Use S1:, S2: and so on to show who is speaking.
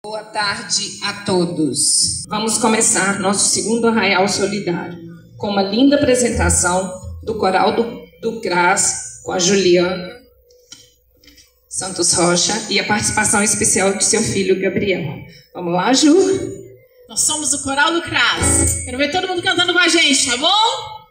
S1: Boa tarde a todos. Vamos começar nosso segundo Arraial Solidário com uma linda apresentação do Coral do CRAS com a Juliana Santos Rocha e a participação especial de seu filho Gabriel. Vamos lá, Ju?
S2: Nós somos o Coral do CRAS. Quero ver todo mundo cantando com a gente, tá bom?